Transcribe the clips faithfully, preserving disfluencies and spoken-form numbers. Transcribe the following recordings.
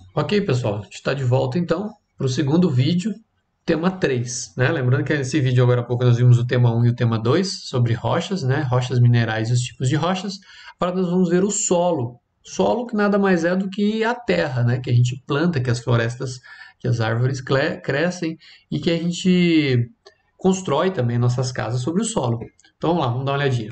Ok, pessoal, a gente está de volta então para o segundo vídeo, tema três, né? Lembrando que nesse vídeo agora há pouco nós vimos o tema um e o tema dois sobre rochas, né? Rochas minerais e os tipos de rochas. Agora nós vamos ver o solo. Solo que nada mais é do que a terra, né? Que a gente planta, que as florestas, que as árvores crescem e que a gente constrói também nossas casas sobre o solo. Então vamos lá, vamos dar uma olhadinha.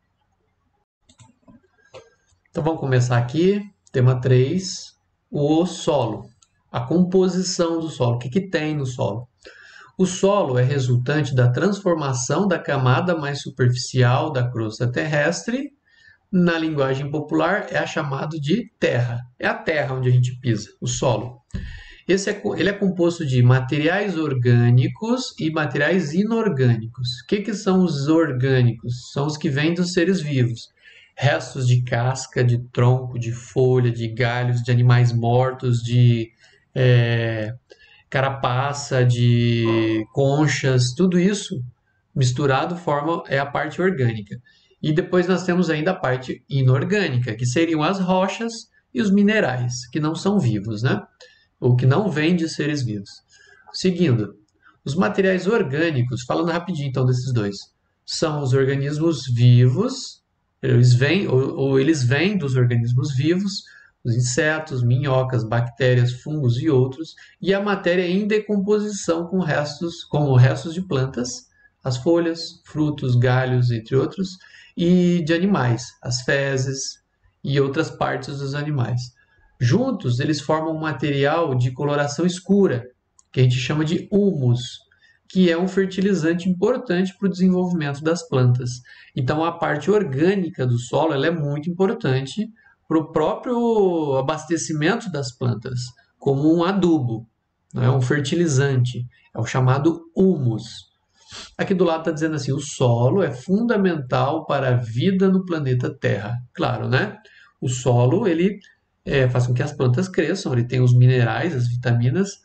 Então vamos começar aqui, tema três, o solo. A composição do solo, o que, que tem no solo? O solo é resultante da transformação da camada mais superficial da crosta terrestre. Na linguagem popular é chamado de terra. É a terra onde a gente pisa, o solo. Esse é, ele é composto de materiais orgânicos e materiais inorgânicos. O que, que são os orgânicos? São os que vêm dos seres vivos. Restos de casca, de tronco, de folha, de galhos, de animais mortos, de é, carapaça, de conchas, tudo isso misturado forma é a parte orgânica. E depois nós temos ainda a parte inorgânica, que seriam as rochas e os minerais, que não são vivos, né? Ou que não vêm de seres vivos. Seguindo, os materiais orgânicos, falando rapidinho então desses dois, são os organismos vivos, eles vêm, ou, ou eles vêm dos organismos vivos, os insetos, minhocas, bactérias, fungos e outros, e a matéria em decomposição com restos, como restos de plantas, as folhas, frutos, galhos, entre outros, e de animais, as fezes e outras partes dos animais. Juntos, eles formam um material de coloração escura, que a gente chama de humus, que é um fertilizante importante para o desenvolvimento das plantas. Então, a parte orgânica do solo ela é muito importante para o próprio abastecimento das plantas, como um adubo, né? Um fertilizante, é o chamado humus. Aqui do lado está dizendo assim, o solo é fundamental para a vida no planeta Terra. Claro, né? O solo, ele é, faz com que as plantas cresçam, ele tem os minerais, as vitaminas,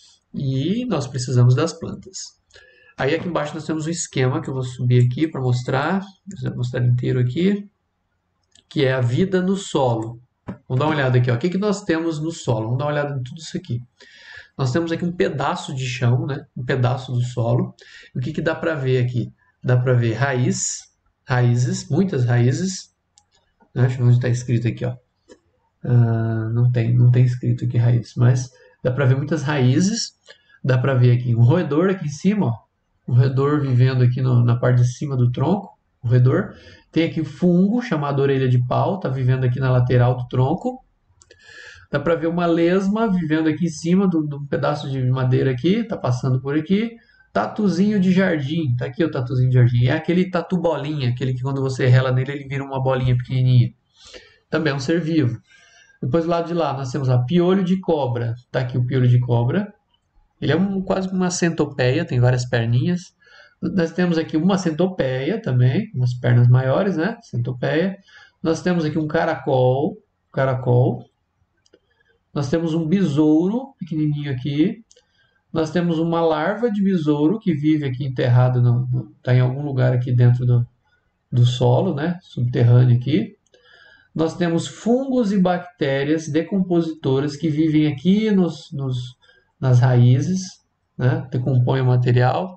e nós precisamos das plantas. Aí aqui embaixo nós temos um esquema que eu vou subir aqui para mostrar, vou mostrar inteiro aqui, que é a vida no solo. Vamos dar uma olhada aqui, ó. O que, que nós temos no solo? Vamos dar uma olhada em tudo isso aqui. Nós temos aqui um pedaço de chão, né? Um pedaço do solo. E o que, que dá para ver aqui? Dá para ver raiz, raízes, muitas raízes. Né? Deixa eu ver onde está escrito aqui, ó. Uh, não tem, não tem escrito aqui raízes, mas dá para ver muitas raízes. Dá para ver aqui um roedor aqui em cima, ó. Um roedor vivendo aqui no, na parte de cima do tronco, o roedor. Tem aqui fungo, chamado orelha de pau, está vivendo aqui na lateral do tronco. Dá para ver uma lesma vivendo aqui em cima de um pedaço de madeira aqui, está passando por aqui. Tatuzinho de jardim, tá aqui o tatuzinho de jardim. É aquele tatu bolinha, aquele que quando você rela nele ele vira uma bolinha pequenininha. Também é um ser vivo. Depois do lado de lá nós temos a piolho de cobra. Tá aqui o piolho de cobra. Ele é um, quase uma centopeia, tem várias perninhas. Nós temos aqui uma centopeia também, umas pernas maiores, né? Centopeia. Nós temos aqui um caracol, caracol. Nós temos um besouro pequenininho aqui. Nós temos uma larva de besouro que vive aqui enterrada, está em algum lugar aqui dentro do, do solo, né? Subterrâneo aqui. Nós temos fungos e bactérias decompositoras que vivem aqui nos, nos, nas raízes, né? Decompõem o material.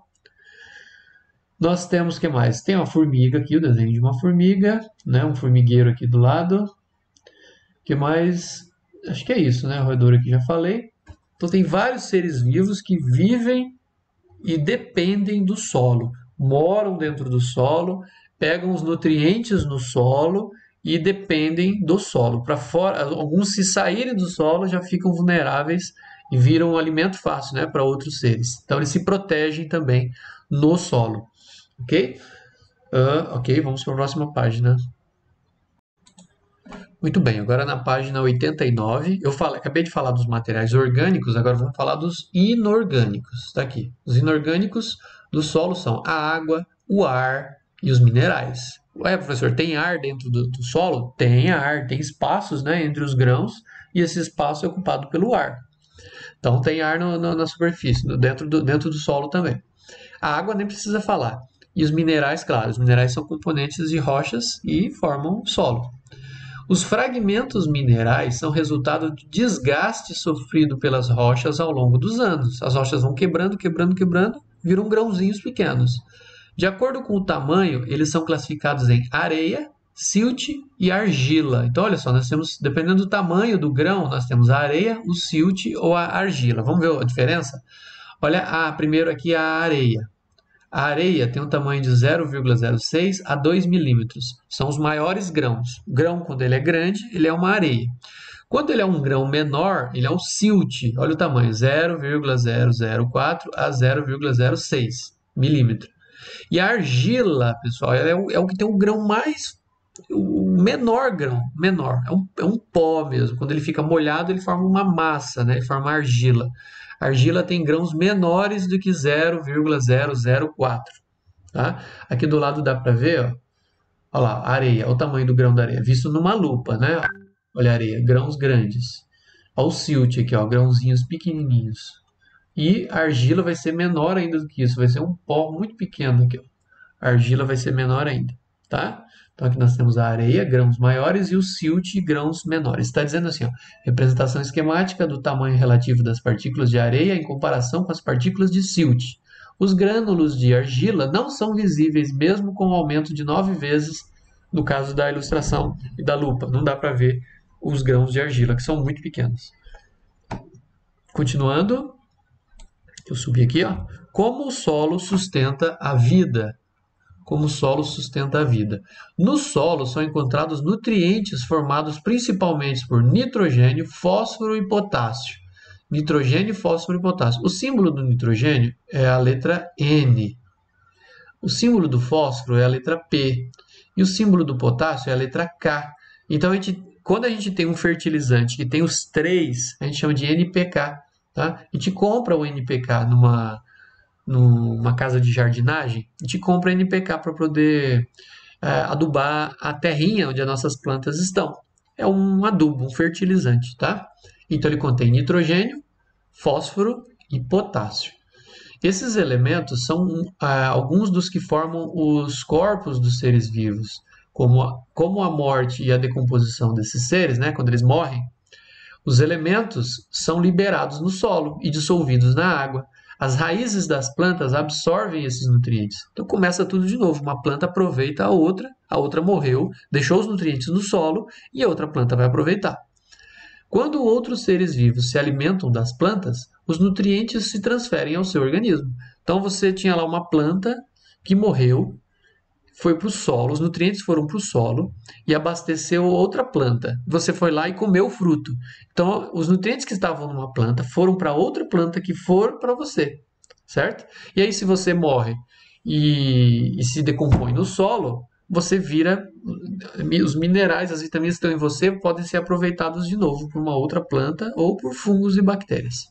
Nós temos, o que mais? Tem uma formiga aqui, o desenho de uma formiga, né? Um formigueiro aqui do lado. O que mais? Acho que é isso, né? O roedor aqui já falei. Então tem vários seres vivos que vivem e dependem do solo. Moram dentro do solo, pegam os nutrientes no solo e dependem do solo. Para fora, alguns se saírem do solo já ficam vulneráveis e viram um alimento fácil, né, para outros seres. Então eles se protegem também no solo. Ok? Uh, ok, vamos para a próxima página. Muito bem, agora na página oitenta e nove, eu falei, acabei de falar dos materiais orgânicos, agora vamos falar dos inorgânicos. Está aqui. Os inorgânicos do solo são a água, o ar e os minerais. Ué, professor, tem ar dentro do, do solo? Tem ar, tem espaços, né, entre os grãos e esse espaço é ocupado pelo ar. Então tem ar no, no, na superfície, no, dentro, do, dentro do solo também. A água nem precisa falar. E os minerais, claro, os minerais são componentes de rochas e formam solo. Os fragmentos minerais são resultado de desgaste sofrido pelas rochas ao longo dos anos. As rochas vão quebrando, quebrando, quebrando, viram grãozinhos pequenos. De acordo com o tamanho, eles são classificados em areia, silt e argila. Então, olha só, nós temos, dependendo do tamanho do grão, nós temos a areia, o silt ou a argila. Vamos ver a diferença? Olha, a, primeiro aqui a areia. A areia tem um tamanho de zero vírgula zero seis a dois milímetros. São os maiores grãos. O grão, quando ele é grande, ele é uma areia. Quando ele é um grão menor, ele é um silt. Olha o tamanho, zero vírgula zero zero quatro a zero vírgula zero seis milímetros. E a argila, pessoal, é o, é o que tem o grão mais... o menor grão, menor. É um, é um pó mesmo. Quando ele fica molhado, ele forma uma massa, né? Ele forma argila. A argila tem grãos menores do que zero vírgula zero zero quatro. Tá? Aqui do lado dá para ver, ó. Olha lá, areia, olha o tamanho do grão da areia, visto numa lupa, né? Olha a areia, grãos grandes. Olha o silt aqui, ó, grãozinhos pequenininhos. E a argila vai ser menor ainda do que isso, vai ser um pó muito pequeno aqui, ó. A argila vai ser menor ainda, tá? Então aqui nós temos a areia, grãos maiores, e o silt, grãos menores. Está dizendo assim, ó, representação esquemática do tamanho relativo das partículas de areia em comparação com as partículas de silt. Os grânulos de argila não são visíveis mesmo com o aumento de nove vezes no caso da ilustração e da lupa. Não dá para ver os grãos de argila, que são muito pequenos. Continuando, eu subi aqui, ó. Como o solo sustenta a vida? Como o solo sustenta a vida. No solo são encontrados nutrientes formados principalmente por nitrogênio, fósforo e potássio. Nitrogênio, fósforo e potássio. O símbolo do nitrogênio é a letra N. O símbolo do fósforo é a letra P. E o símbolo do potássio é a letra K. Então, a gente, quando a gente tem um fertilizante que tem os três, a gente chama de N P K. Tá? A gente compra o N P K numa... numa casa de jardinagem, a gente compra N P K para poder é, adubar a terrinha onde as nossas plantas estão. É um adubo, um fertilizante, tá? Então ele contém nitrogênio, fósforo e potássio. Esses elementos são ah, alguns dos que formam os corpos dos seres vivos. Como a, como a morte e a decomposição desses seres, né, quando eles morrem, os elementos são liberados no solo e dissolvidos na água. As raízes das plantas absorvem esses nutrientes. Então começa tudo de novo. Uma planta aproveita a outra, a outra morreu, deixou os nutrientes no solo e a outra planta vai aproveitar. Quando outros seres vivos se alimentam das plantas, os nutrientes se transferem ao seu organismo. Então você tinha lá uma planta que morreu, foi para o solo, os nutrientes foram para o solo e abasteceu outra planta. Você foi lá e comeu o fruto. Então, os nutrientes que estavam numa planta foram para outra planta que foram para você, certo? E aí, se você morre e, e se decompõe no solo, você vira, os minerais, as vitaminas que estão em você podem ser aproveitados de novo por uma outra planta ou por fungos e bactérias.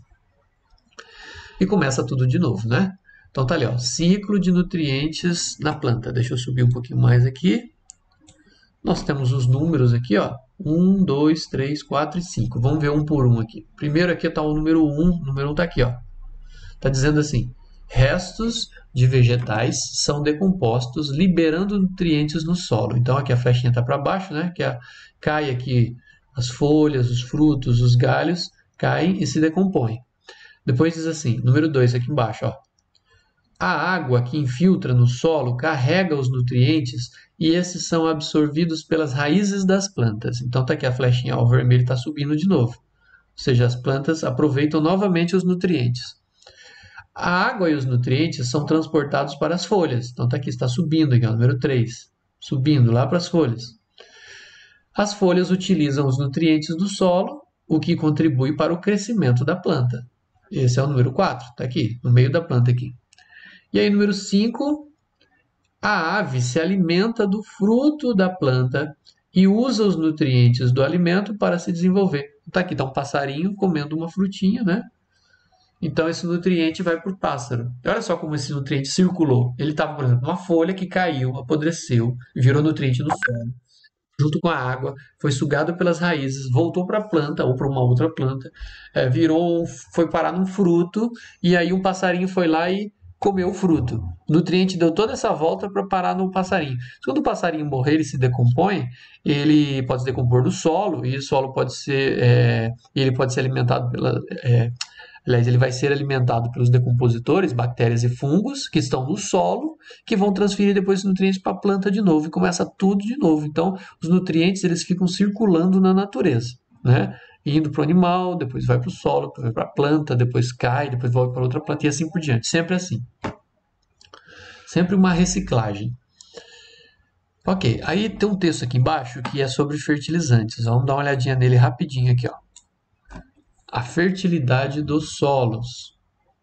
E começa tudo de novo, né? Então tá ali, ó, ciclo de nutrientes na planta. Deixa eu subir um pouquinho mais aqui. Nós temos os números aqui, ó, um, dois, três, quatro e cinco. Vamos ver um por um aqui. Primeiro aqui está o número um, o número um está aqui, ó. Está dizendo assim, restos de vegetais são decompostos liberando nutrientes no solo. Então aqui a flechinha está para baixo, né? Que a, cai aqui as folhas, os frutos, os galhos, caem e se decompõem. Depois diz assim, número dois aqui embaixo, ó. A água que infiltra no solo carrega os nutrientes e esses são absorvidos pelas raízes das plantas. Então está aqui a flechinha, ó, o vermelho está subindo de novo. Ou seja, as plantas aproveitam novamente os nutrientes. A água e os nutrientes são transportados para as folhas. Então está aqui, está subindo aqui, ó, número três. Subindo lá para as folhas. As folhas utilizam os nutrientes do solo, o que contribui para o crescimento da planta. Esse é o número quatro, está aqui, no meio da planta aqui. E aí, número cinco, a ave se alimenta do fruto da planta e usa os nutrientes do alimento para se desenvolver. Tá aqui, está um passarinho comendo uma frutinha, né? Então, esse nutriente vai para o pássaro. E olha só como esse nutriente circulou. Ele estava, por exemplo, numa folha que caiu, apodreceu, virou nutriente no solo. Junto com a água, foi sugado pelas raízes, voltou para a planta ou para uma outra planta, é, virou, foi parar num fruto, e aí um passarinho foi lá e comeu o fruto. O nutriente deu toda essa volta para parar no passarinho. Quando o passarinho morrer, ele se decompõe, ele pode se decompor no solo, e o solo pode ser, é, ele pode ser alimentado pela... É, aliás, ele vai ser alimentado pelos decompositores, bactérias e fungos, que estão no solo, que vão transferir depois os nutrientes para a planta de novo, e começa tudo de novo. Então, os nutrientes eles ficam circulando na natureza, né? Indo para o animal, depois vai para o solo, depois vai para a planta, depois cai, depois volta para outra planta e assim por diante. Sempre assim. Sempre uma reciclagem. Ok, aí tem um texto aqui embaixo que é sobre fertilizantes. Vamos dar uma olhadinha nele rapidinho aqui, ó. A fertilidade dos solos.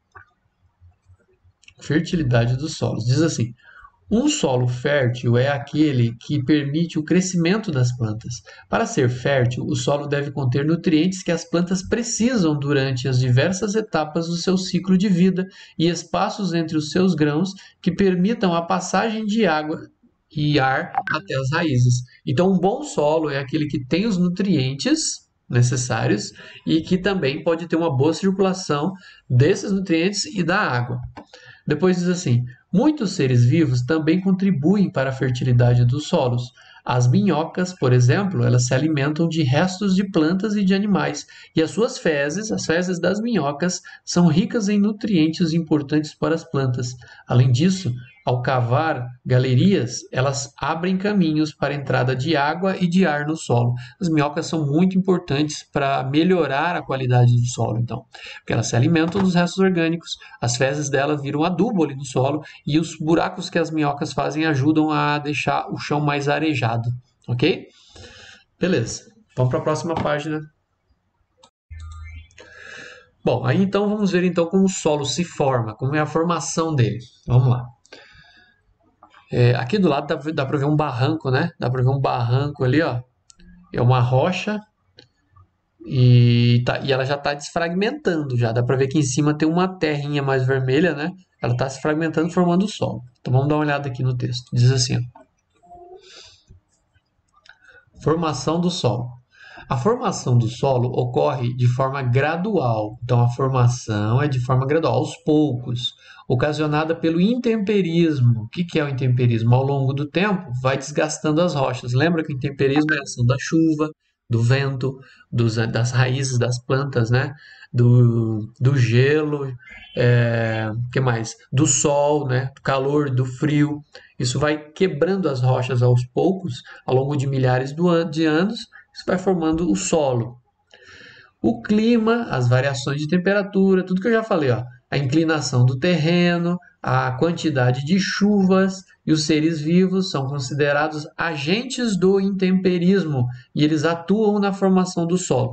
Fertilidade dos solos. Diz assim: um solo fértil é aquele que permite o crescimento das plantas. Para ser fértil, o solo deve conter nutrientes que as plantas precisam durante as diversas etapas do seu ciclo de vida e espaços entre os seus grãos que permitam a passagem de água e ar até as raízes. Então, um bom solo é aquele que tem os nutrientes necessários e que também pode ter uma boa circulação desses nutrientes e da água. Depois diz assim: muitos seres vivos também contribuem para a fertilidade dos solos. As minhocas, por exemplo, elas se alimentam de restos de plantas e de animais, e as suas fezes, as fezes das minhocas, são ricas em nutrientes importantes para as plantas. Além disso, ao cavar galerias, elas abrem caminhos para a entrada de água e de ar no solo. As minhocas são muito importantes para melhorar a qualidade do solo, então, porque elas se alimentam dos restos orgânicos, as fezes delas viram adubo ali no solo, e os buracos que as minhocas fazem ajudam a deixar o chão mais arejado, ok? Beleza, vamos para a próxima página. Bom, aí então vamos ver então como o solo se forma, como é a formação dele. Vamos lá. É, aqui do lado dá, dá para ver um barranco, né? Dá para ver um barranco ali, ó. É uma rocha e, tá, e ela já está desfragmentando já. Dá para ver que em cima tem uma terrinha mais vermelha, né? Ela está se fragmentando, formando o solo. Então vamos dar uma olhada aqui no texto. Diz assim, ó. Formação do solo. A formação do solo ocorre de forma gradual. Então, a formação é de forma gradual, aos poucos, ocasionada pelo intemperismo. O que é o intemperismo? Ao longo do tempo, vai desgastando as rochas. Lembra que o intemperismo é a ação da chuva, do vento, dos, das raízes das plantas, né? do, do gelo, é, que mais? Do sol, né? Do calor, do frio. Isso vai quebrando as rochas aos poucos, ao longo de milhares de anos. Isso vai formando o solo. O clima, as variações de temperatura, tudo que eu já falei, ó, a inclinação do terreno, a quantidade de chuvas e os seres vivos são considerados agentes do intemperismo e eles atuam na formação do solo.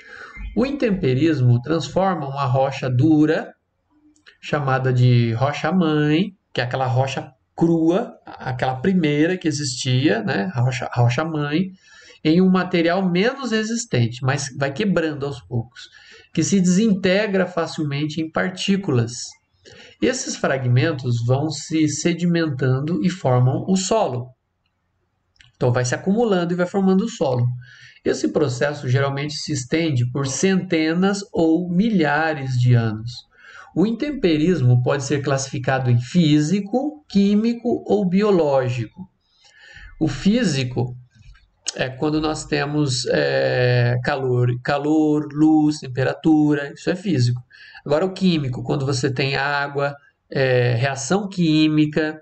O intemperismo transforma uma rocha dura, chamada de rocha-mãe, que é aquela rocha crua, aquela primeira que existia, né, a rocha, a rocha-mãe, em um material menos resistente, mas vai quebrando aos poucos, que se desintegra facilmente em partículas. Esses fragmentos vão se sedimentando e formam o solo. Então vai se acumulando e vai formando o solo. Esse processo geralmente se estende por centenas ou milhares de anos. O intemperismo pode ser classificado em físico, químico ou biológico. O físico é quando nós temos é, calor, calor, luz, temperatura, isso é físico. Agora o químico, quando você tem água, é, reação química,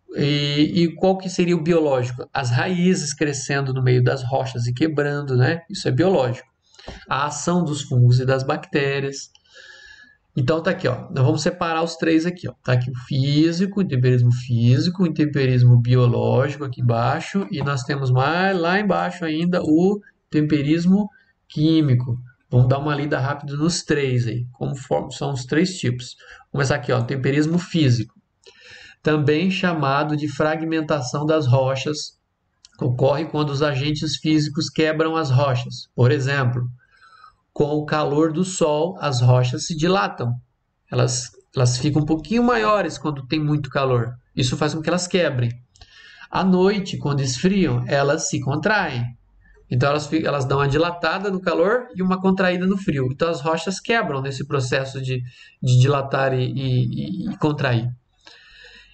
e, e qual que seria o biológico? As raízes crescendo no meio das rochas e quebrando, né? Isso é biológico. A ação dos fungos e das bactérias. Então tá aqui, ó. Nós vamos separar os três aqui, ó. Tá aqui o físico, o intemperismo físico, o intemperismo biológico aqui embaixo, e nós temos mais lá embaixo ainda o temperismo químico. Vamos dar uma lida rápida nos três aí, como são os três tipos. Vamos começar aqui, ó, o temperismo físico, também chamado de fragmentação das rochas, ocorre quando os agentes físicos quebram as rochas. Por exemplo, com o calor do sol, as rochas se dilatam. Elas, elas ficam um pouquinho maiores quando tem muito calor. Isso faz com que elas quebrem. À noite, quando esfriam, elas se contraem. Então, elas, elas dão uma dilatada no calor e uma contraída no frio. Então, as rochas quebram nesse processo de, de dilatar e, e, e contrair.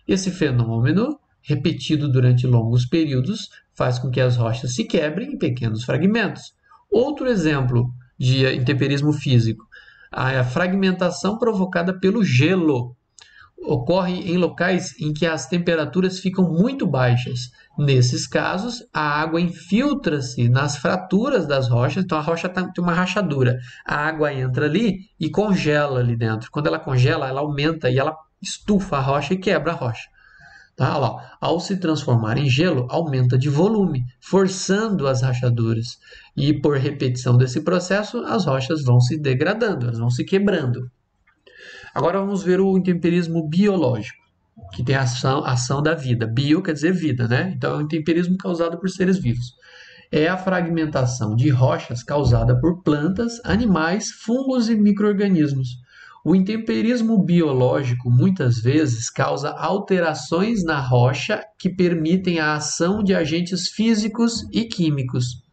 Esse fenômeno, repetido durante longos períodos, faz com que as rochas se quebrem em pequenos fragmentos. Outro exemplo de intemperismo físico, a fragmentação provocada pelo gelo. Ocorre em locais em que as temperaturas ficam muito baixas. Nesses casos, a água infiltra-se nas fraturas das rochas, então a rocha tem uma rachadura. A água entra ali e congela ali dentro. Quando ela congela, ela aumenta e ela estufa a rocha e quebra a rocha. Tá? Olha lá. Ao se transformar em gelo, aumenta de volume, forçando as rachaduras. E por repetição desse processo, as rochas vão se degradando, elas vão se quebrando. Agora vamos ver o intemperismo biológico, que tem a ação, ação da vida. Bio quer dizer vida, né? Então é um intemperismo causado por seres vivos. É a fragmentação de rochas causada por plantas, animais, fungos e micro-organismos. O intemperismo biológico muitas vezes causa alterações na rocha que permitem a ação de agentes físicos e químicos.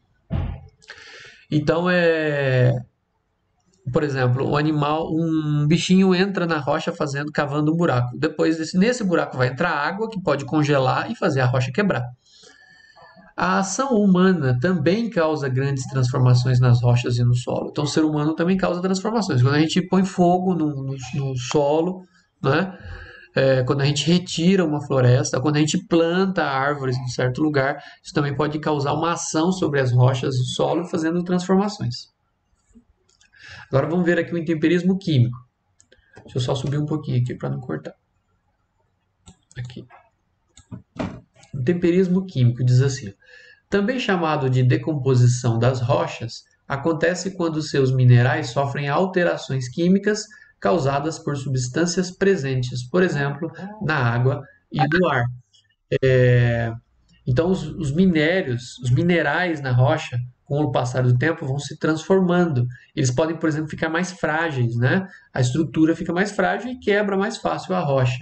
Então é... Por exemplo, um animal, um bichinho entra na rocha fazendo, cavando um buraco. Depois, desse, nesse buraco vai entrar água que pode congelar e fazer a rocha quebrar. A ação humana também causa grandes transformações nas rochas e no solo. Então, o ser humano também causa transformações. Quando a gente põe fogo no, no, no solo, né? É, quando a gente retira uma floresta, quando a gente planta árvores em certo lugar, isso também pode causar uma ação sobre as rochas e o solo, fazendo transformações. Agora vamos ver aqui o intemperismo químico. Deixa eu só subir um pouquinho aqui para não cortar. Aqui. Intemperismo químico diz assim: também chamado de decomposição das rochas, acontece quando seus minerais sofrem alterações químicas causadas por substâncias presentes, por exemplo, na água e no ar. É... Então, os, os minérios, os minerais na rocha, com o passar do tempo, vão se transformando. Eles podem, por exemplo, ficar mais frágeis, né? A estrutura fica mais frágil e quebra mais fácil a rocha.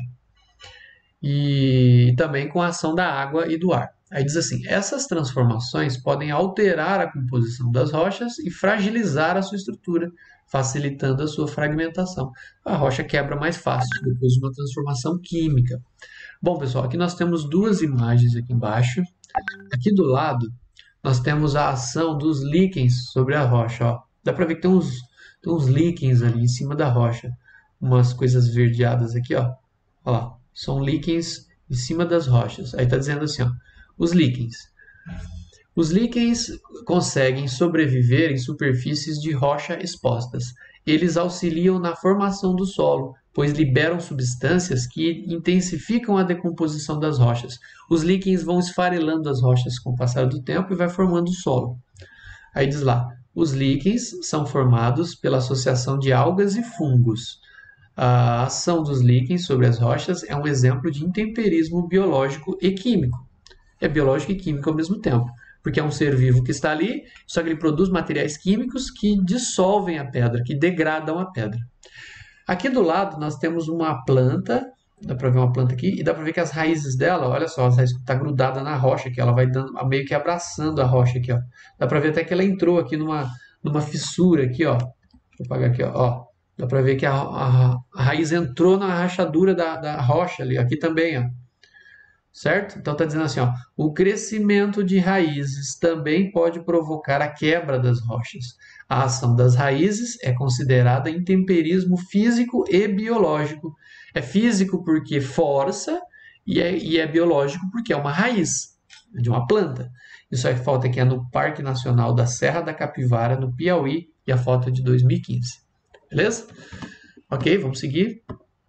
E também com a ação da água e do ar. Aí diz assim: essas transformações podem alterar a composição das rochas e fragilizar a sua estrutura, facilitando a sua fragmentação. A rocha quebra mais fácil depois de uma transformação química. Bom, pessoal, aqui nós temos duas imagens aqui embaixo. Aqui do lado, nós temos a ação dos líquens sobre a rocha. Ó. Dá para ver que tem uns, tem uns líquens ali em cima da rocha. Umas coisas verdeadas aqui, ó. Olha lá. São líquens em cima das rochas. Aí está dizendo assim, ó. Os líquens. Os líquens conseguem sobreviver em superfícies de rocha expostas. Eles auxiliam na formação do solo, pois liberam substâncias que intensificam a decomposição das rochas. Os líquens vão esfarelando as rochas com o passar do tempo e vai formando o solo. Aí diz lá, os líquens são formados pela associação de algas e fungos. A ação dos líquens sobre as rochas é um exemplo de intemperismo biológico e químico. É biológico e químico ao mesmo tempo, porque é um ser vivo que está ali, só que ele produz materiais químicos que dissolvem a pedra, que degradam a pedra. Aqui do lado nós temos uma planta, dá para ver uma planta aqui, e dá para ver que as raízes dela, olha só, as raízes está grudada na rocha, que ela vai dando, meio que abraçando a rocha aqui, ó. Dá para ver até que ela entrou aqui numa, numa fissura aqui, ó. Deixa eu apagar aqui, ó. ó. Dá para ver que a, a, a raiz entrou na rachadura da, da rocha ali, aqui também, ó. Certo? Então está dizendo assim, ó, o crescimento de raízes também pode provocar a quebra das rochas. A ação das raízes é considerada intemperismo físico e biológico. É físico porque força e é, e é biológico porque é uma raiz de uma planta. Isso aí falta aqui é no Parque Nacional da Serra da Capivara, no Piauí, e a foto é de dois mil e quinze. Beleza? Ok, vamos seguir.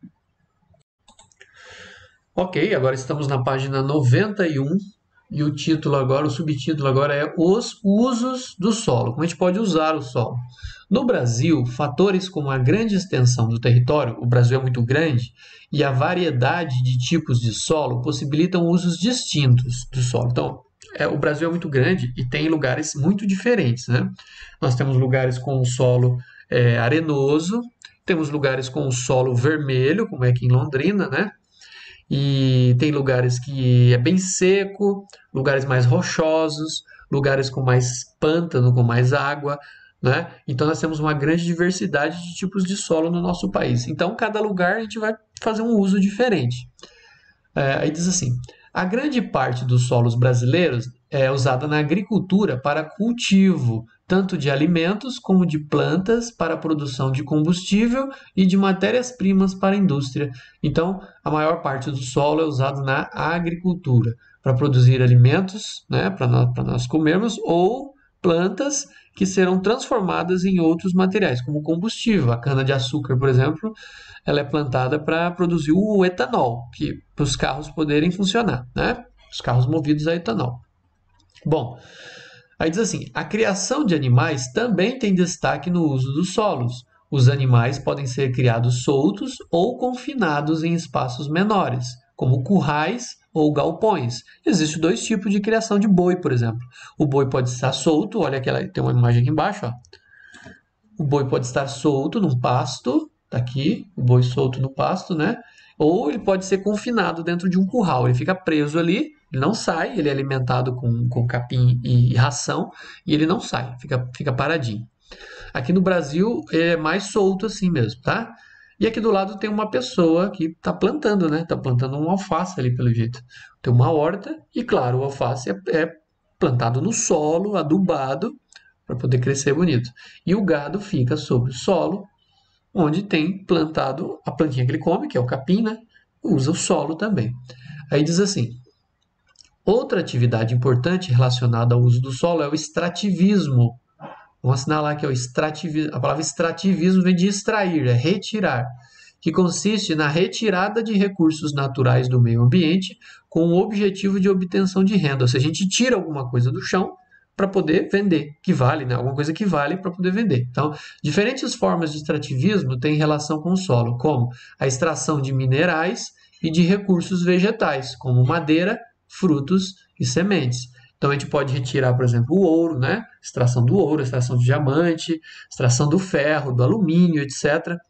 Ok, agora estamos na página noventa e um e o título agora, o subtítulo agora é Os usos do solo. Como a gente pode usar o solo? No Brasil, fatores como a grande extensão do território, o Brasil é muito grande, e a variedade de tipos de solo possibilitam usos distintos do solo. Então, é, o Brasil é muito grande e tem lugares muito diferentes, né? Nós temos lugares com o solo é, arenoso, temos lugares com o solo vermelho, como é aqui em Londrina, né? E tem lugares que é bem seco, lugares mais rochosos, lugares com mais pântano, com mais água, né? Então nós temos uma grande diversidade de tipos de solo no nosso país. Então cada lugar a gente vai fazer um uso diferente. É, aí diz assim: a grande parte dos solos brasileiros é usada na agricultura para cultivo, tanto de alimentos como de plantas para a produção de combustível e de matérias-primas para a indústria. Então, a maior parte do solo é usado na agricultura para produzir alimentos, né, para nós, para nós comermos, ou plantas que serão transformadas em outros materiais, como combustível. A cana-de-açúcar, por exemplo, ela é plantada para produzir o etanol, que para os carros poderem funcionar, né? Os carros movidos a etanol. Bom, aí diz assim: a criação de animais também tem destaque no uso dos solos. Os animais podem ser criados soltos ou confinados em espaços menores, como currais ou galpões. Existem dois tipos de criação de boi, por exemplo. O boi pode estar solto, olha aquela, tem uma imagem aqui embaixo, ó. O boi pode estar solto num pasto, tá aqui, o boi solto no pasto, né? Ou ele pode ser confinado dentro de um curral, ele fica preso ali, ele não sai, ele é alimentado com, com capim e ração, e ele não sai, fica, fica paradinho. Aqui no Brasil é mais solto assim mesmo, tá? E aqui do lado tem uma pessoa que está plantando, né? Está plantando um alface ali, pelo jeito. Tem uma horta e, claro, o alface é, é plantado no solo, adubado, para poder crescer bonito. E o gado fica sobre o solo, onde tem plantado a plantinha que ele come, que é o capim, né? Usa o solo também. Aí diz assim: outra atividade importante relacionada ao uso do solo é o extrativismo. Vamos assinalar aqui, ó, extrativismo. A palavra extrativismo vem de extrair, é retirar, que consiste na retirada de recursos naturais do meio ambiente com o objetivo de obtenção de renda. Ou seja, a gente tira alguma coisa do chão para poder vender, que vale, né? Alguma coisa que vale para poder vender. Então, diferentes formas de extrativismo têm relação com o solo, como a extração de minerais e de recursos vegetais, como madeira, frutos e sementes. Então, a gente pode retirar, por exemplo, o ouro, né? Extração do ouro, extração de diamante, extração do ferro, do alumínio, etcétera.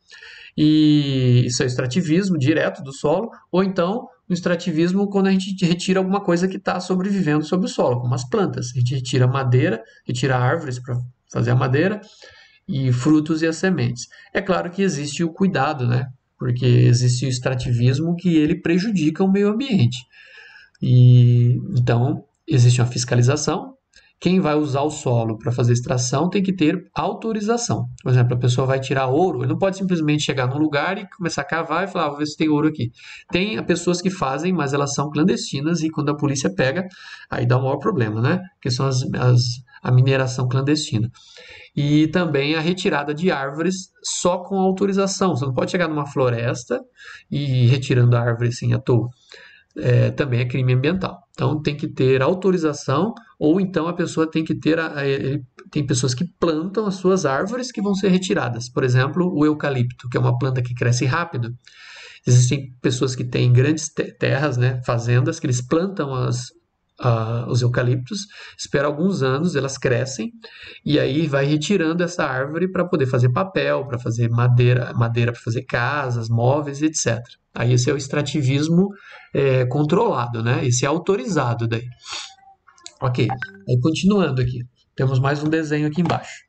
E isso é o extrativismo direto do solo, ou então o extrativismo quando a gente retira alguma coisa que está sobrevivendo sobre o solo, como as plantas. A gente retira madeira, retira árvores para fazer a madeira, e frutos e as sementes. É claro que existe o cuidado, né? Porque existe o extrativismo que ele prejudica o meio ambiente. E então existe uma fiscalização. Quem vai usar o solo para fazer extração tem que ter autorização. Por exemplo, a pessoa vai tirar ouro, ele não pode simplesmente chegar num lugar e começar a cavar e falar, ah, vou ver se tem ouro aqui. Tem pessoas que fazem, mas elas são clandestinas e quando a polícia pega, aí dá o maior problema, né? Que são as, as, a mineração clandestina. E também a retirada de árvores só com autorização. Você não pode chegar numa floresta e ir retirando a árvore assim à toa. É, também é crime ambiental. Então tem que ter autorização, ou então a pessoa tem que ter. A, a, ele, tem pessoas que plantam as suas árvores que vão ser retiradas. Por exemplo, o eucalipto, que é uma planta que cresce rápido. Existem pessoas que têm grandes te terras, né, fazendas, que eles plantam as, uh, os eucaliptos, espera alguns anos, elas crescem, e aí vai retirando essa árvore para poder fazer papel, para fazer madeira, madeira para fazer casas, móveis, etcétera. Aí esse é o extrativismo é, controlado, né? Esse é autorizado daí. Ok, aí continuando aqui. Temos mais um desenho aqui embaixo.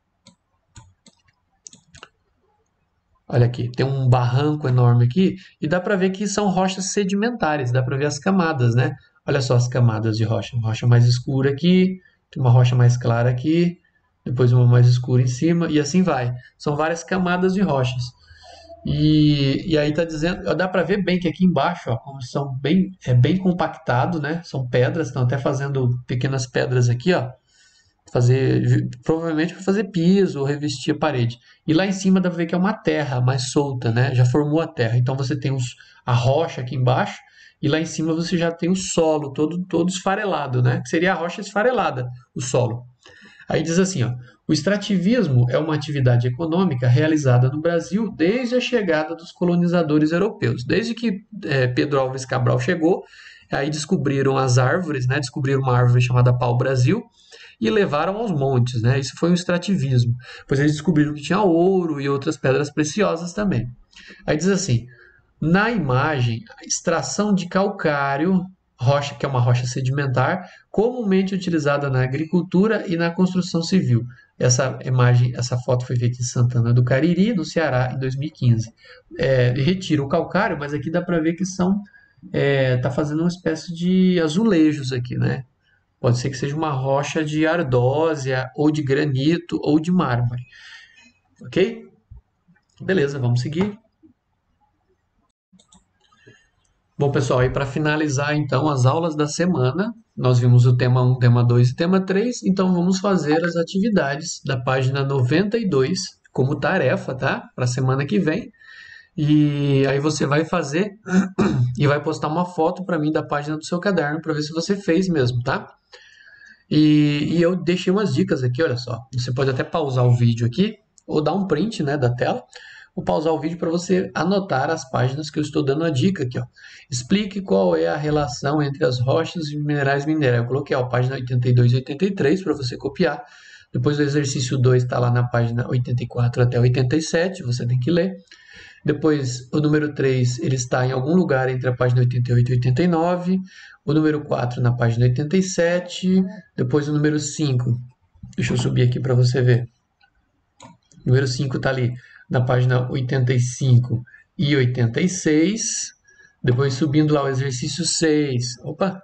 Olha aqui, tem um barranco enorme aqui e dá para ver que são rochas sedimentares, dá para ver as camadas, né? Olha só as camadas de rocha. Uma rocha mais escura aqui, tem uma rocha mais clara aqui, depois uma mais escura em cima e assim vai. São várias camadas de rochas. E, e aí tá dizendo, dá para ver bem que aqui embaixo, ó, como são bem, é bem compactado, né? São pedras, estão até fazendo pequenas pedras aqui, ó, fazer provavelmente para fazer piso ou revestir a parede. E lá em cima dá para ver que é uma terra mais solta, né? Já formou a terra. Então você tem os, a rocha aqui embaixo e lá em cima você já tem o solo todo todo esfarelado, né? Que seria a rocha esfarelada, o solo. Aí diz assim, ó, o extrativismo é uma atividade econômica realizada no Brasil desde a chegada dos colonizadores europeus. Desde que é, Pedro Álvares Cabral chegou, aí descobriram as árvores, né? Descobriram uma árvore chamada pau-brasil e levaram aos montes, né? Isso foi um extrativismo. Depois eles descobriram que tinha ouro e outras pedras preciosas também. Aí diz assim, na imagem, a extração de calcário, rocha que é uma rocha sedimentar, comumente utilizada na agricultura e na construção civil. Essa imagem, essa foto foi feita em Santana do Cariri, no Ceará, em dois mil e quinze. É, retira o calcário, mas aqui dá para ver que são está fazendo uma espécie de azulejos aqui, né? Pode ser que seja uma rocha de ardósia, ou de granito, ou de mármore. Ok? Beleza, vamos seguir. Bom, pessoal, e para finalizar então as aulas da semana, nós vimos o tema um, tema dois e tema três, então vamos fazer as atividades da página noventa e dois como tarefa, tá? Para a semana que vem. E aí você vai fazer e vai postar uma foto para mim da página do seu caderno para ver se você fez mesmo, tá? E, e eu deixei umas dicas aqui, olha só. Você pode até pausar o vídeo aqui ou dar um print, né, da tela. Vou pausar o vídeo para você anotar as páginas que eu estou dando a dica aqui, ó. Explique qual é a relação entre as rochas e minerais minerais. Eu coloquei a página oitenta e dois e oitenta e três para você copiar. Depois o exercício dois está lá na página oitenta e quatro até oitenta e sete, você tem que ler. Depois, o número três, ele está em algum lugar entre a página oitenta e oito e oitenta e nove. O número quatro na página oitenta e sete. Depois, o número cinco. Deixa eu subir aqui para você ver. O número cinco está ali na página oitenta e cinco e oitenta e seis. Depois, subindo lá, o exercício seis. Opa!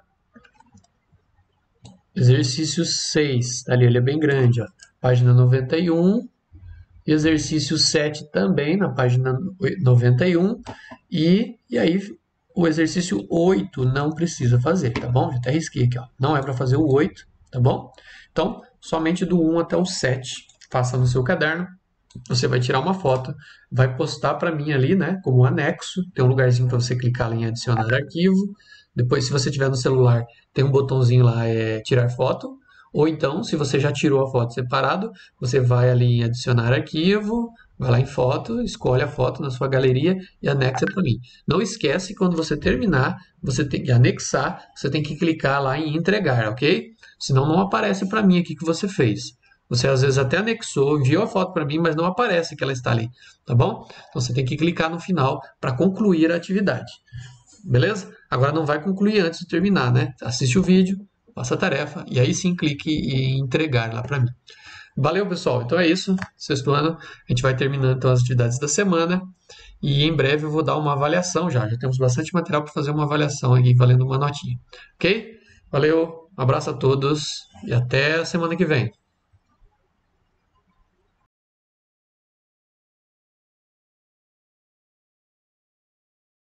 Exercício seis. Está ali, ele é bem grande, ó. Página noventa e um. Exercício sete também, na página noventa e um. E, e aí, o exercício oito não precisa fazer, tá bom? Já até risquei aqui, ó. Não é para fazer o oito, tá bom? Então, somente do um até o sete, faça no seu caderno. Você vai tirar uma foto, vai postar para mim ali, né? Como anexo. Tem um lugarzinho para você clicar ali em adicionar arquivo. Depois, se você tiver no celular, tem um botãozinho lá, é tirar foto. Ou então, se você já tirou a foto separado, você vai ali em adicionar arquivo, vai lá em foto, escolhe a foto na sua galeria e anexa para mim. Não esquece que quando você terminar, você tem que anexar, você tem que clicar lá em entregar, ok? Senão não aparece para mim aqui que você fez. Você às vezes até anexou, enviou a foto para mim, mas não aparece que ela está ali, tá bom? Então você tem que clicar no final para concluir a atividade. Beleza? Agora não vai concluir antes de terminar, né? Assiste o vídeo, faça a tarefa e aí sim clique em entregar lá para mim. Valeu, pessoal. Então é isso. Sexto ano, a gente vai terminando então as atividades da semana e em breve eu vou dar uma avaliação já. Já temos bastante material para fazer uma avaliação aqui, valendo uma notinha. Ok? Valeu, um abraço a todos e até a semana que vem.